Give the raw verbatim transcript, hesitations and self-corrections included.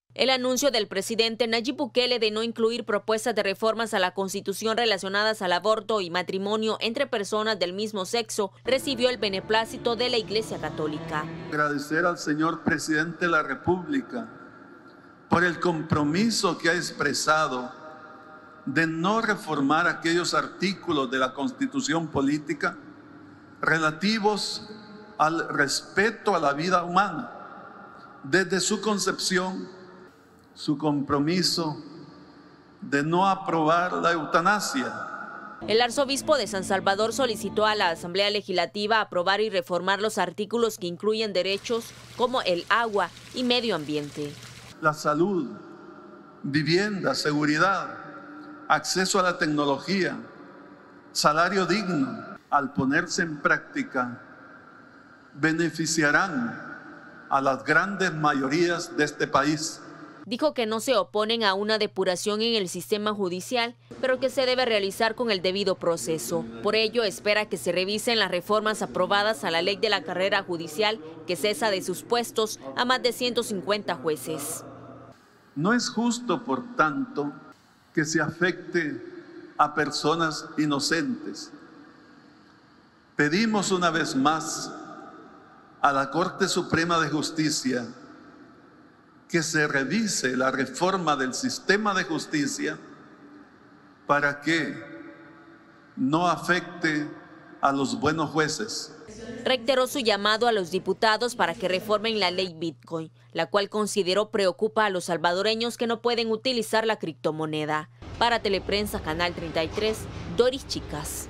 El anuncio del presidente Nayib Bukele de no incluir propuestas de reformas a la Constitución relacionadas al aborto y matrimonio entre personas del mismo sexo recibió el beneplácito de la Iglesia Católica. Agradecer al señor presidente de la República por el compromiso que ha expresado de no reformar aquellos artículos de la Constitución política relativos al respeto a la vida humana. Desde su concepción, su compromiso de no aprobar la eutanasia. El arzobispo de San Salvador solicitó a la Asamblea Legislativa aprobar y reformar los artículos que incluyen derechos como el agua y medio ambiente. La salud, vivienda, seguridad, acceso a la tecnología, salario digno, al ponerse en práctica, beneficiarán a las grandes mayorías de este país. Dijo que no se oponen a una depuración en el sistema judicial, pero que se debe realizar con el debido proceso. Por ello, espera que se revisen las reformas aprobadas a la ley de la carrera judicial que cesa de sus puestos a más de ciento cincuenta jueces. No es justo, por tanto, que se afecte a personas inocentes. Pedimos una vez más a la Corte Suprema de Justicia que se revise la reforma del sistema de justicia para que no afecte a los buenos jueces. Reiteró su llamado a los diputados para que reformen la ley Bitcoin, la cual consideró preocupa a los salvadoreños que no pueden utilizar la criptomoneda. Para Teleprensa, Canal treinta y tres, Doris Chicas.